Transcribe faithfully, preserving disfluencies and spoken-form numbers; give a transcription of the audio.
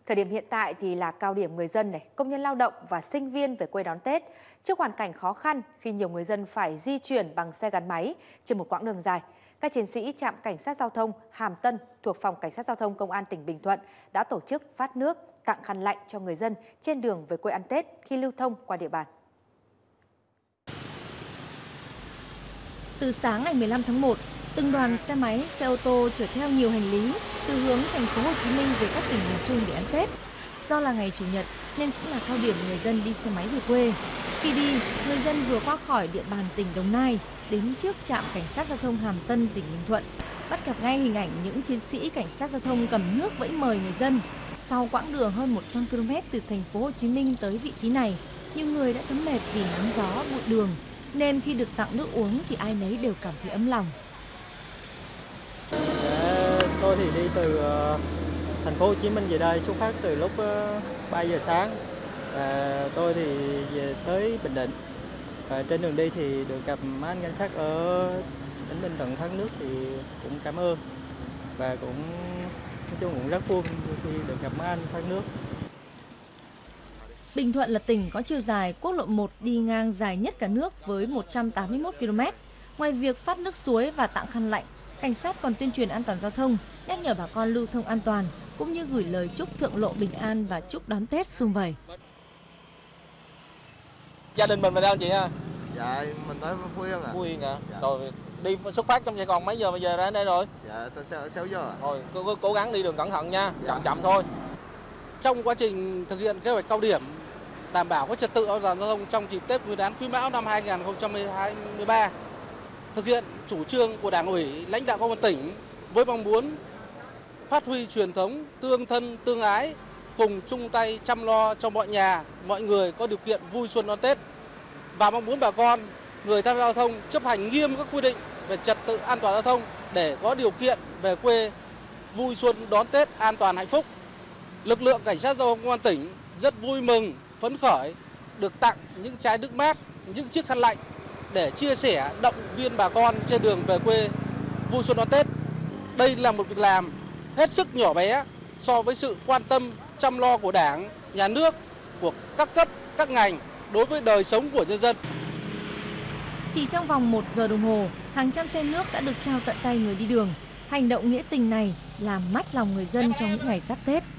Thời điểm hiện tại thì là cao điểm người dân này, công nhân lao động và sinh viên về quê đón Tết. Trước hoàn cảnh khó khăn khi nhiều người dân phải di chuyển bằng xe gắn máy trên một quãng đường dài, các chiến sĩ trạm cảnh sát giao thông Hàm Tân thuộc Phòng Cảnh sát Giao thông Công an tỉnh Bình Thuận đã tổ chức phát nước, tặng khăn lạnh cho người dân trên đường về quê ăn Tết khi lưu thông qua địa bàn. Từ sáng ngày mười lăm tháng một, từng đoàn xe máy, xe ô tô chở theo nhiều hành lý từ hướng thành phố Hồ Chí Minh về các tỉnh miền Trung để ăn Tết. Do là ngày Chủ nhật nên cũng là cao điểm người dân đi xe máy về quê. Khi đi, người dân vừa qua khỏi địa bàn tỉnh Đồng Nai đến trước trạm cảnh sát giao thông Hàm Tân, tỉnh Bình Thuận, bắt gặp ngay hình ảnh những chiến sĩ cảnh sát giao thông cầm nước vẫy mời người dân. Sau quãng đường hơn một trăm ki lô mét từ thành phố Hồ Chí Minh tới vị trí này, nhiều người đã thấm mệt vì nắng gió, bụi đường, nên khi được tặng nước uống thì ai nấy đều cảm thấy ấm lòng. Tôi thì đi từ thành phố Hồ Chí Minh về đây, xuất phát từ lúc ba giờ sáng. Và tôi thì về tới Bình Định. Và trên đường đi thì được gặp mấy anh cảnh sát ở tỉnh Bình Thuận phát nước thì cũng cảm ơn. Và cũng nói chung cũng rất vui khi được gặp mấy anh phát nước. Bình Thuận là tỉnh có chiều dài quốc lộ một đi ngang dài nhất cả nước với một trăm tám mươi mốt ki lô mét. Ngoài việc phát nước suối và tặng khăn lạnh, cảnh sát còn tuyên truyền an toàn giao thông, nhắc nhở bà con lưu thông an toàn, cũng như gửi lời chúc thượng lộ bình an và chúc đón Tết sum vầy. Gia đình mình về đâu chị ha? Dạ, mình tới Phú Yên à. Phú Yên hả? Dạ. Rồi đi xuất phát trong Sài Gòn mấy giờ bây giờ ra đây rồi? Dạ, tôi sáu giờ à. Rồi cố, cố, cố gắng đi đường cẩn thận nha, Dạ. chậm chậm thôi. Trong quá trình thực hiện kế hoạch cao điểm đảm bảo các trật tự an toàn giao thông trong dịp Tết Nguyên đán Quý Mão năm hai nghìn không trăm hai mươi ba, thực hiện chủ trương của Đảng ủy, lãnh đạo Công an tỉnh với mong muốn phát huy truyền thống tương thân tương ái, cùng chung tay chăm lo cho mọi nhà, mọi người có điều kiện vui xuân đón Tết, và mong muốn bà con, người tham gia giao thông chấp hành nghiêm các quy định về trật tự an toàn giao thông để có điều kiện về quê vui xuân đón Tết an toàn hạnh phúc. Lực lượng cảnh sát giao thông Công an tỉnh rất vui mừng, phấn khởi được tặng những chai nước mát, những chiếc khăn lạnh để chia sẻ, động viên bà con trên đường về quê vui xuân đón Tết. Đây là một việc làm hết sức nhỏ bé so với sự quan tâm chăm lo của Đảng, Nhà nước, của các cấp, các ngành đối với đời sống của nhân dân. Chỉ trong vòng một giờ đồng hồ, hàng trăm chai nước đã được trao tận tay người đi đường. Hành động nghĩa tình này làm mát lòng người dân trong những ngày giáp Tết.